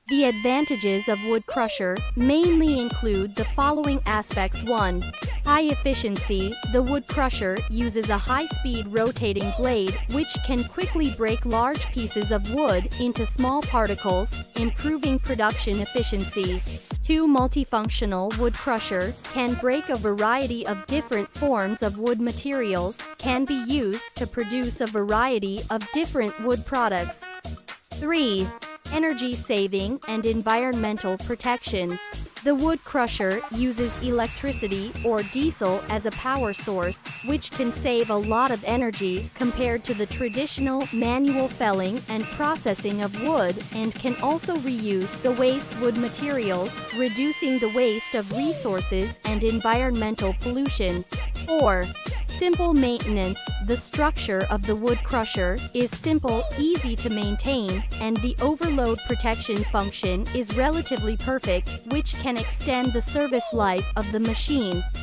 The advantages of wood crusher mainly include the following aspects. 1. High efficiency. The wood crusher uses a high-speed rotating blade which can quickly break large pieces of wood into small particles, improving production efficiency. 2. Multifunctional. Wood crusher can break a variety of different forms of wood materials, can be used to produce a variety of different wood products. 3. Energy saving and environmental protection. The wood crusher uses electricity or diesel as a power source, which can save a lot of energy compared to the traditional manual felling and processing of wood, and can also reuse the waste wood materials, reducing the waste of resources and environmental pollution. 4. Simple maintenance. The structure of the wood crusher is simple, easy to maintain, and the overload protection function is relatively perfect, which can extend the service life of the machine.